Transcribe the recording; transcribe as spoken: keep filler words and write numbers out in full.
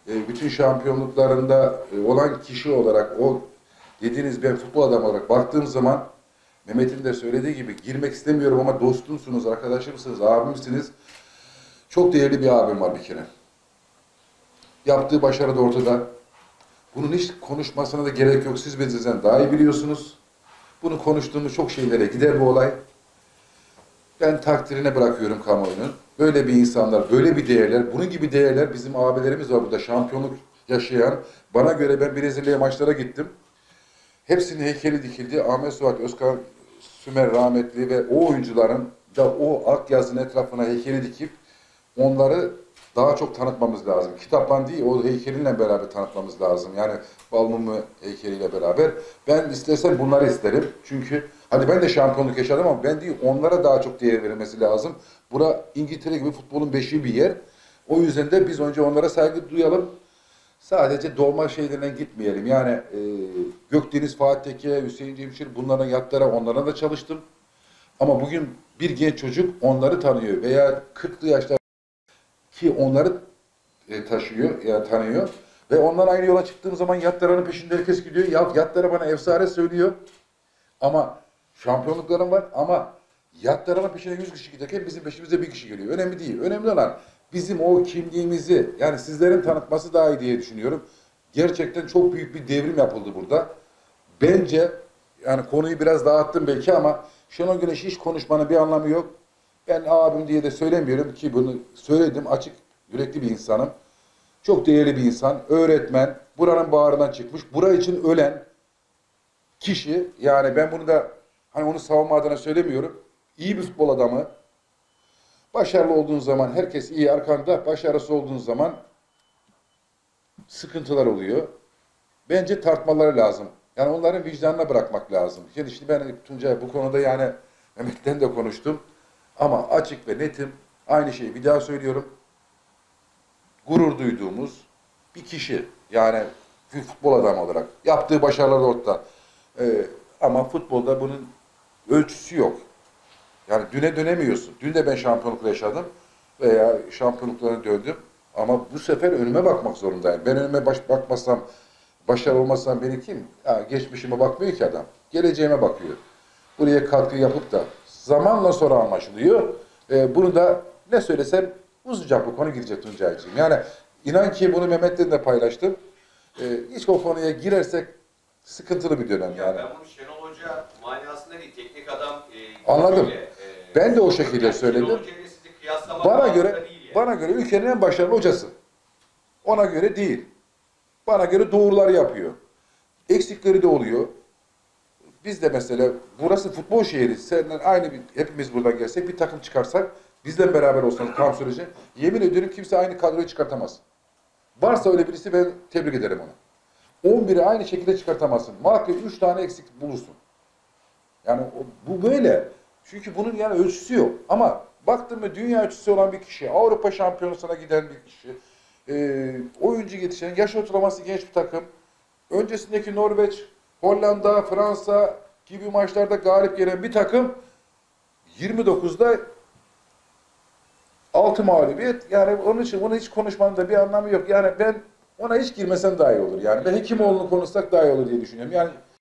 e, bütün şampiyonluklarında e, olan kişi olarak o dediğiniz ben futbol adamı olarak baktığım zaman Mehmet'in de söylediği gibi girmek istemiyorum ama dostumsunuz, arkadaşımsınız, abimsiniz. Çok değerli bir abim var bir kere. Yaptığı başarı da ortada. Bunun hiç konuşmasına da gerek yok. Siz bizden daha iyi biliyorsunuz. Bunu konuştuğumuz çok şeylere gider bu olay. Ben takdirine bırakıyorum kamuoyunun. Böyle bir insanlar, böyle bir değerler, bunun gibi değerler bizim abilerimiz var burada şampiyonluk yaşayan. Bana göre ben Brezilya'ya maçlara gittim. Hepsinin heykeli dikildi. Ahmet Suat Özkan Sümer rahmetli ve o oyuncuların da o ak yazının etrafına heykeli dikip onları daha çok tanıtmamız lazım. Kitaptan değil, o heykelinle beraber tanıtmamız lazım. Yani Balmumu heykeliyle beraber. Ben istersen bunları isterim. Çünkü hadi ben de şampiyonluk yaşadım ama ben değil, onlara daha çok değer verilmesi lazım. Bura İngiltere gibi futbolun beşiği bir yer. O yüzden de biz önce onlara saygı duyalım. Sadece dolma şeylerine gitmeyelim. Yani e, Gökdeniz, Fatih Tekke, Hüseyin Cemşir bunların yatlara onlara da çalıştım. Ama bugün bir genç çocuk onları tanıyor veya kırklı yaşlar ki onları e, taşıyor, yani tanıyor. Ve ondan aynı yola çıktığım zaman yatlarının peşinde herkes gidiyor. Ya, yatlara bana efsane söylüyor. Ama şampiyonluklarım var ama yatlarının peşine yüz kişi giderken bizim peşimize bir kişi geliyor. Önemli değil. Önemli olan bizim o kimliğimizi, yani sizlerin tanıtması daha iyi diye düşünüyorum. Gerçekten çok büyük bir devrim yapıldı burada. Bence, yani konuyu biraz dağıttım belki ama Şenol Güneş hiç konuşmanın bir anlamı yok. Ben abim diye de söylemiyorum ki bunu söyledim. Açık yürekli bir insanım. Çok değerli bir insan. Öğretmen. Buranın bağrından çıkmış. Bura için ölen kişi. Yani ben bunu da hani onu savunma adına söylemiyorum. İyi bir futbol adamı. Başarılı olduğun zaman herkes iyi arkanda. Başarısız olduğun zaman sıkıntılar oluyor. Bence tartmaları lazım. Yani onların vicdanına bırakmak lazım. Şimdi işte ben Tuncay bu konuda yani Mehmet'ten de konuştum. Ama açık ve netim aynı şeyi bir daha söylüyorum. Gurur duyduğumuz bir kişi. Yani bir futbol adamı olarak. Yaptığı başarılar ortada. Ee, ama futbolda bunun ölçüsü yok. Yani düne dönemiyorsun. Dün de ben şampiyonlukla yaşadım. Veya şampiyonluklarına döndüm. Ama bu sefer önüme bakmak zorundayım. Ben önüme baş, bakmasam, başarılı olmasam beni kim? Ya, geçmişime bakmıyor ki adam. Geleceğime bakıyor. Buraya katkı yapıp da zamanla sonra anlaşılıyor. Ee, bunu da ne söylesem uzayacak bu konu girecek Tuncay'cığım. Yani inan ki bunu Mehmet'le de paylaştım. Ee, hiç o konuya girersek sıkıntılı bir dönem ya yani. Ben bunu Şenol Hoca manasında değil, teknik adam e, Anladım. Ile, e, Ben de o şekilde yani söyledim. Şenol Hoca ile sizi kıyaslamak Bana manasında göre değil yani. bana göre ülkenin en başarılı hocası. Ona göre değil. Bana göre doğrular yapıyor. Eksikleri de oluyor. Biz de mesela burası futbol şehri. Seninle aynı bir, hepimiz buradan gelsek bir takım çıkarsak bizle beraber olsanız tam sürece yemin ediyorum kimse aynı kadroyu çıkartamaz. Varsa öyle birisi ben tebrik ederim onu. on biri aynı şekilde çıkartamazsın. Muhakkak üç tane eksik bulursun. Yani o, bu böyle. Çünkü bunun yani ölçüsü yok. Ama baktın mı dünya ölçüsü olan bir kişi, Avrupa şampiyonasına giden bir kişi, e, oyuncu yetişen, yaş ortalaması genç bir takım, öncesindeki Norveç, Hollanda, Fransa gibi maçlarda galip gelen bir takım yirmi dokuzda altı mağlubiyet. Yani onun için onu hiç konuşmanın da bir anlamı yok. Yani ben ona hiç girmesem daha iyi olur. Yani ben Hekimoğlu'nu konuşsak daha iyi olur diye düşünüyorum. Yani